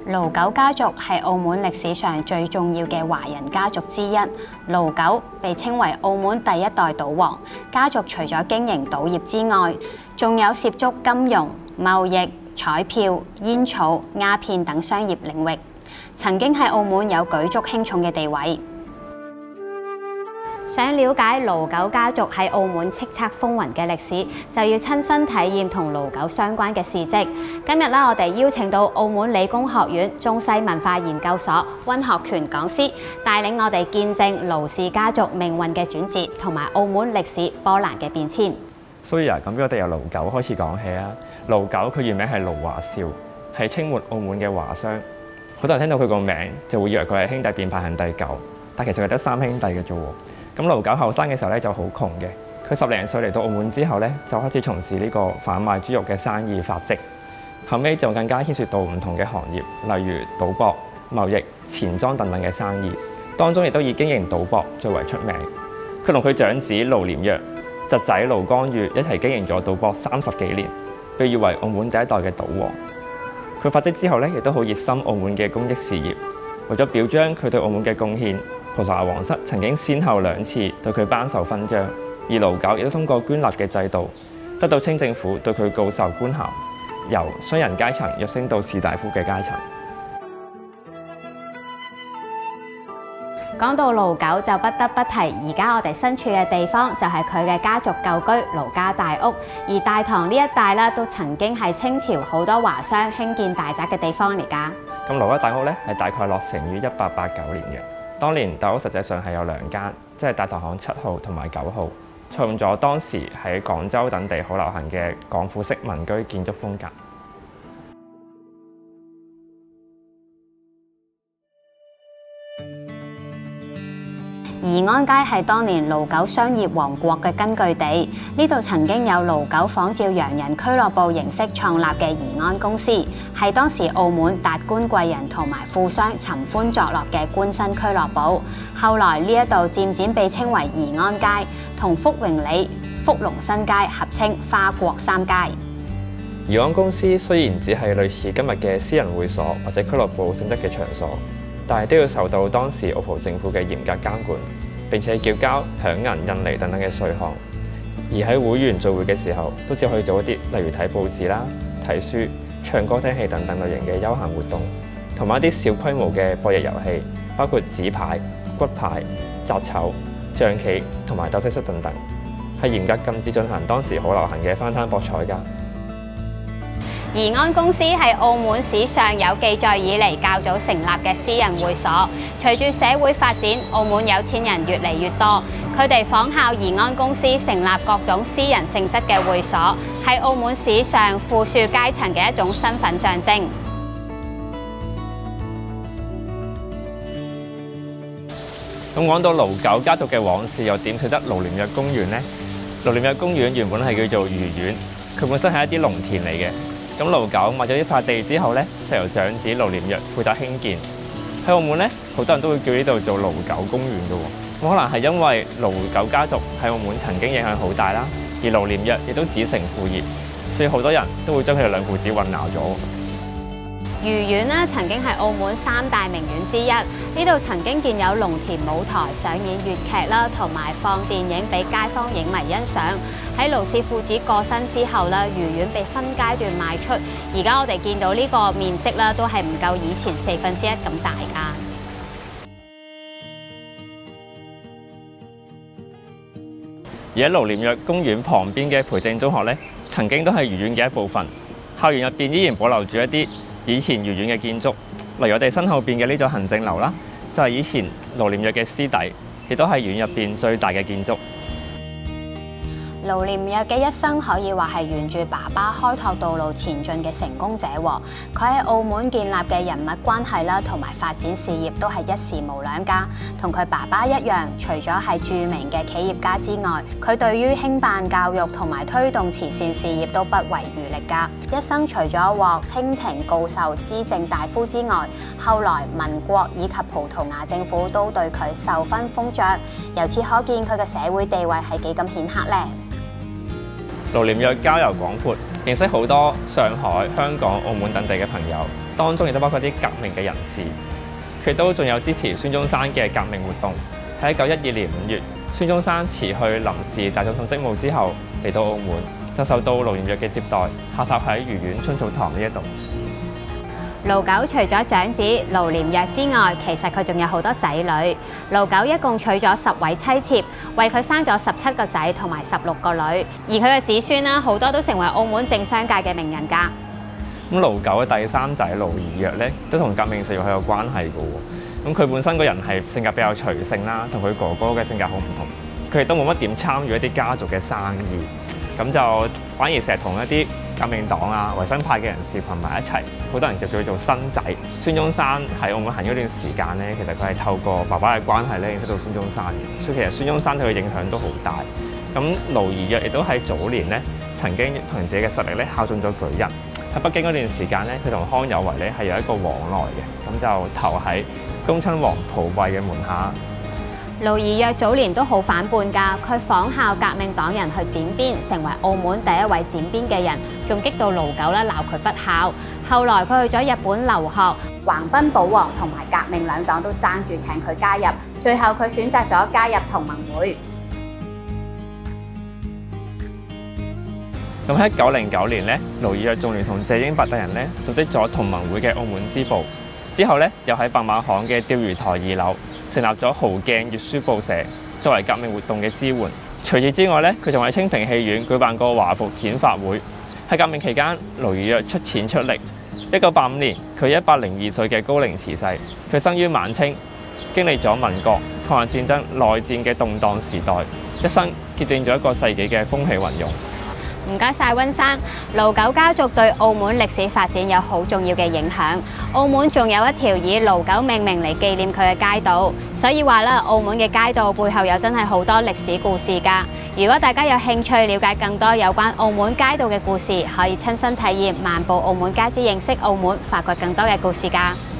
盧九家族係澳門歷史上最重要嘅華人家族之一。盧九被稱為澳門第一代賭王，家族除咗經營賭業之外，仲有涉足金融、貿易、彩票、煙草、鴉片等商業領域，曾經喺澳門有舉足輕重嘅地位。想了解盧九家族喺澳門叱咤風雲嘅歷史，就要親身體驗同盧九相關嘅事蹟。今日啦，我哋邀請到澳門理工學院中西文化研究所溫學權講師，帶領我哋見證盧氏家族命運嘅轉折，同埋澳門歷史波瀾嘅變遷。 所以咁俾我哋由盧九開始講起啊。盧九佢原名係盧華少，係清末澳門嘅華商。好多人聽到佢個名就會以為佢係兄弟便排行第9，但其實佢得3兄弟嘅啫喎。咁盧九後生嘅時候咧就好窮嘅，佢10零歲嚟到澳門之後咧就開始從事呢個販賣豬肉嘅生意發跡，後尾就更加牽涉到唔同嘅行業，例如賭博、貿易、錢莊等等嘅生意，當中亦都以經營賭博最為出名。佢同佢長子盧廉若、侄仔盧光裕一齊經營咗賭博30幾年，被譽為澳門第一代嘅賭王。佢發跡之後咧，亦都好熱心澳門嘅公益事業，為咗表彰佢對澳門嘅貢獻，葡萄牙皇室曾經先後2次對佢頒授勳章，而盧九亦都通過捐納嘅制度，得到清政府對佢告授官銜，由商人階層躍升到士大夫嘅階層。 講到盧九，就不得不提而家我哋身處嘅地方，就係佢嘅家族舊居盧家大屋。而大堂呢一帶咧，都曾經係清朝好多華商興建大宅嘅地方嚟㗎。 咁盧家大屋咧係大概落成於1889年嘅。當年大屋實際上係有2間，即係大堂巷7號同埋9號，採用咗當時喺廣州等地好流行嘅廣府式民居建築風格。 宜安街係當年盧九商業王國嘅根據地，呢度曾經有盧九仿照洋人俱樂部形式創立嘅宜安公司，係當時澳門達官貴人同埋富商尋歡作樂嘅官紳俱樂部。後來呢一度漸漸被稱為宜安街，同福榮里、福隆新街合稱花國3街。 宜安公司雖然只係類似今日嘅私人會所或者俱樂部性質嘅場所，但係都要受到當時澳葡政府嘅嚴格監管，並且繳交響銀、印尼等等嘅稅項。而喺會員聚會嘅時候，都只可以做一啲例如睇報紙啦、睇書、唱歌聽戲等等類型嘅休閒活動，同埋一啲小規模嘅博弈遊戲，包括紙牌、骨牌、擲籌、象棋同埋鬥蟋蟀等等，係嚴格禁止進行當時好流行嘅翻攤博彩㗎。 宜安公司係澳門史上有記載以嚟較早成立嘅私人會所。隨住社會發展，澳門有錢人越嚟越多，佢哋仿效宜安公司成立各種私人性質嘅會所，係澳門史上富庶階層嘅一種身份象徵。 咁講到盧九家族嘅往事，又點取得盧廉若公園呢？盧廉若公園原本係叫做魚園，佢本身係一啲農田嚟嘅。咁盧九買咗呢塊地之後咧，就由長子盧廉若負責興建。喺澳門咧，好多人都會叫呢度做盧九公園嘅喎。咁可能係因為盧九家族喺澳門曾經影響好大啦，而盧廉若亦都子承父業，所以好多人都會將佢哋2父子混淆咗。 魚園咧曾經係澳門3大名園之一，呢度曾經建有農田舞台上演粵劇啦，同埋放電影俾街坊影迷欣賞。喺盧氏父子過身之後咧，魚園被分階段賣出，而家我哋見到呢個面積咧，都係唔夠以前1/4咁大㗎。 而喺盧廉若公園旁邊嘅培正中學咧，曾經都係魚園嘅一部分。校園入邊依然保留住一啲以前魚園嘅建築，例如我哋身後邊嘅呢座行政樓啦，就係以前盧廉若嘅師弟，亦都係園入邊最大嘅建築。盧廉若嘅一生可以話係沿住爸爸開拓道路前進嘅成功者喎。佢喺澳門建立嘅人物關係啦，同埋發展事業都係一時無兩㗎。同佢爸爸一樣，除咗係著名嘅企業家之外，佢對於興辦教育同埋推動慈善事業都不遺餘力㗎。一生除咗獲清廷告授資政大夫之外，後來民國以及葡萄牙政府都對佢授勳封爵，由此可見佢嘅社會地位係幾咁顯赫呢。盧廉若交遊廣闊， 認識好多上海、香港、澳門等地嘅朋友，當中亦都包括啲革命嘅人士。佢都仲有支持孫中山嘅革命活動。喺1912年5月，孫中山辭去臨時大總統職務之後，嚟到澳門，就受到盧炎躍嘅接待，下榻喺愉園春草堂呢一度。 盧九除咗長子盧炎躍之外，其實佢仲有好多仔女。盧九一共娶咗10位妻妾，為佢生咗17個仔同埋16個女。而佢嘅子孫啦，好多都成為澳門政商界嘅名人㗎。 咁盧九嘅第三仔盧炎躍咧，都同革命事業好有關係嘅喎。咁佢本身個人係性格比較隨性啦，同佢哥哥嘅性格好唔同。佢亦都冇乜點參與一啲家族嘅生意，咁就反而成日同一啲革命黨啊、維新派嘅人士群埋一齊，好多人叫佢做新仔。孫中山喺澳門行咗一段時間咧，其實佢係透過爸爸嘅關係咧認識到孫中山嘅，所以其實孫中山對佢影響都好大。咁盧炎躍亦都喺早年咧曾經憑自己嘅實力咧考中咗舉人。喺北京嗰段時間咧，佢同康有為咧係有一個往來嘅，咁就投喺恭親王溥慧嘅門下。 盧炎躍早年都好反叛㗎，佢仿效革命黨人去剪辮，成為澳門第一位剪辮嘅人，仲激到盧九咧鬧佢不孝。後來佢去咗日本留學，橫濱保皇同埋革命兩黨都爭住請佢加入，最後佢選擇咗加入同盟會。 咁喺1909年咧，盧炎躍仲聯同謝英伯等人咧組織咗同盟會嘅澳門支部，之後咧又喺白馬巷嘅釣魚台2樓成立咗豪鏡月書報社，作為革命活動嘅支援。除此之外咧，佢仲喺清平戲院舉辦過華服剪髮會。喺革命期間，盧炎躍出錢出力。1985年，佢102歲嘅高齡辭世。佢生於晚清，經歷咗民國、抗日戰爭、內戰嘅動盪時代，一生見證咗一個世紀嘅風起雲湧。 唔該晒溫生，盧九家族對澳門歷史發展有好重要嘅影響。澳門仲有一條以盧九命名嚟紀念佢嘅街道，所以話啦，澳門嘅街道背後有真係好多歷史故事㗎。如果大家有興趣了解更多有關澳門街道嘅故事，可以親身體驗漫步澳門街之認識澳門，發掘更多嘅故事㗎。